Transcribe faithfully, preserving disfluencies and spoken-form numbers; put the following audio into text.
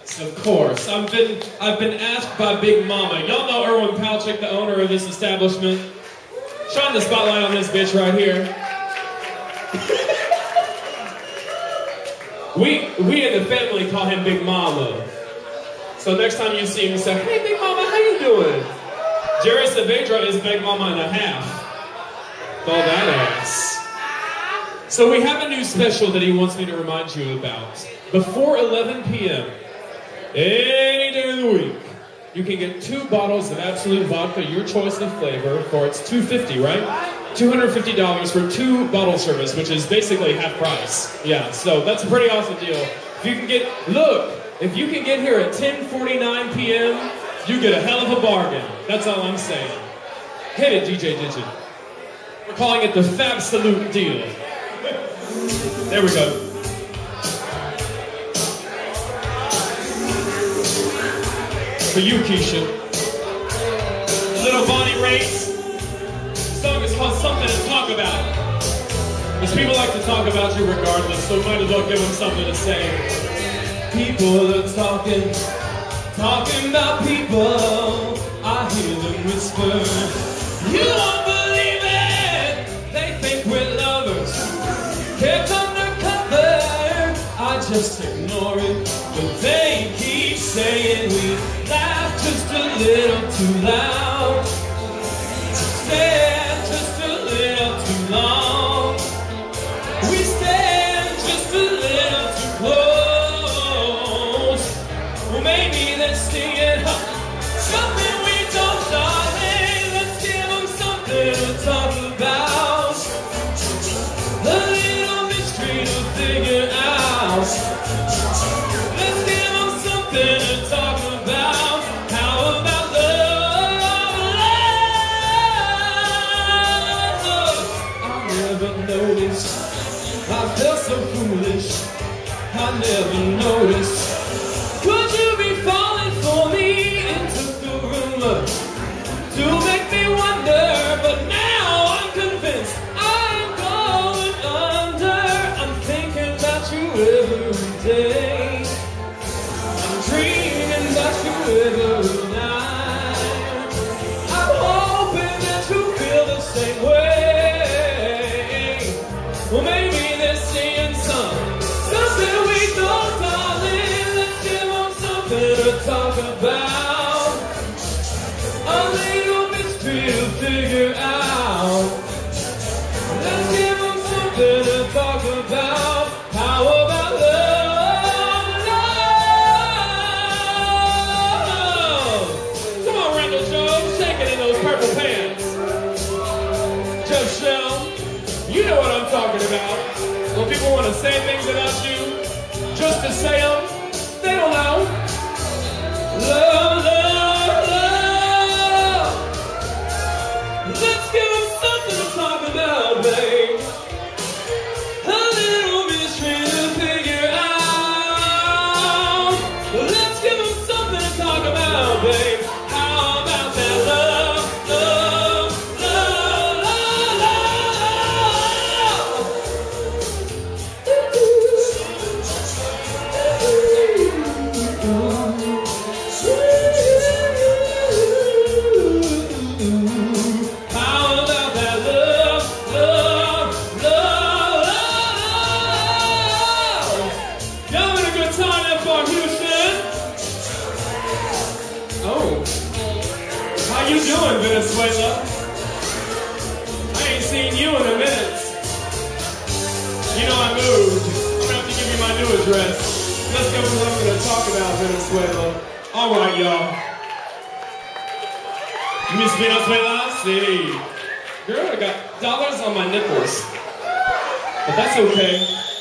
Of course. I've been I've been asked by Big Mama. Y'all know Erwin Palchik, the owner of this establishment? Shine the spotlight on this bitch right here. we we in the family call him Big Mama. So next time you see him, say, "Hey Big Mama, how you doing?" Jerry Saavedra is Big Mama and a half. All that ass. So we have a new special that he wants me to remind you about. Before eleven p m, any day of the week, you can get two bottles of Absolute Vodka, your choice of flavor, for it's two hundred fifty dollars, right? two hundred fifty dollars for two bottle service, which is basically half price. Yeah, so that's a pretty awesome deal. If you can get, look, if you can get here at ten forty-nine p m, you get a hell of a bargain. That's all I'm saying. Hit it, D J Digit. We're calling it the Fab Salute deal. There we go. For you, Keisha. Little Bonnie Raitt. The song is called Something to Talk About. Because people like to talk about you regardless, so might as well give them something to say. People are talking, talking about people. I hear them whisper. You won't believe it. They think we're lovers. Kept undercover. I just ignore it. But they keep saying we laugh just a little too loud. Stand just a little too long. We stand just a little too close. Well, maybe they're singing something we don't, darling. Let's give them something to talk about. A little mystery to figure out. Let's give them something to talk about. How about love? Love. I never noticed. I felt so foolish. I never noticed. Could you be falling for me? It took the rumor to make me wonder, but now I'm convinced I'm going under. I'm thinking about you every day. I'm dreaming about you every night. I'm hoping that you feel the same way. Well, maybe they're seeing some something we don't, darling. Let's give them something to talk about. A little mystery to figure out. Let's give them something to talk about. How about love? Love. Come on, Randall Jones, shake it in those purple pants. Joe Shell, you know what I'm talking about. When people want to say things about you, just to say them, they don't know. Love, love, love. Let's give them something to talk about, babe. A little mystery to figure out. Let's give them something to talk about, babe. How about that love, love, love, love, How about that love, love, love, love? Y'all having a good time there for Houston? Oh. How you doing, Venezuela? I ain't seen you in a minute. You know I moved. I'm gonna have to give you my new address. Let's go with something to talk about, Venezuela. All right, y'all. Miss Venezuela, see. Girl, I got dollars on my nipples. But that's okay.